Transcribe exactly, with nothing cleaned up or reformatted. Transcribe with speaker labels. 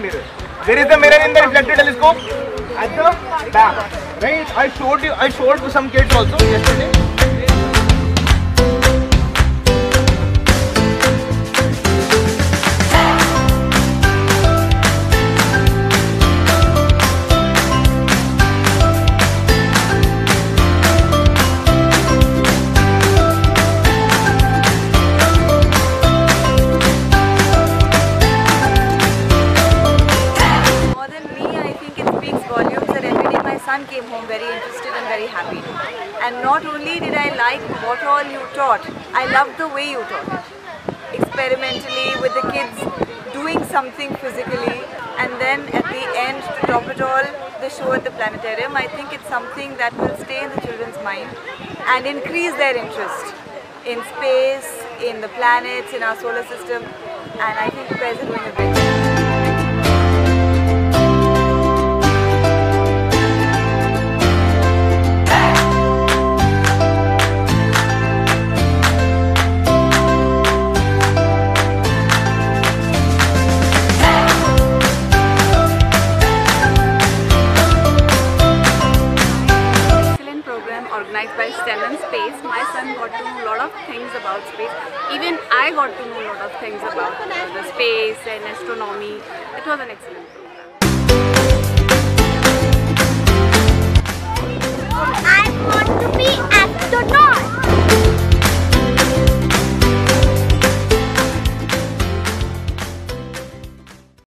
Speaker 1: one mirror. Where is the mirror in the reflected telescope? At the back. Right? I showed you. I showed to some kids also yesterday.
Speaker 2: Came home very interested and very happy. And not only did I like what all you taught, I loved the way you taught it. Experimentally with the kids doing something physically, and then at the end, to top it all, the show at the planetarium. I think it's something that will stay in the children's mind and increase their interest in space, in the planets, in our solar system, and I think you guys are doing a great job. Organized by STEM and Space, my son got to know a lot of things about space. Even I got to know a lot of things about uh, the space and astronomy. It was an excellent program.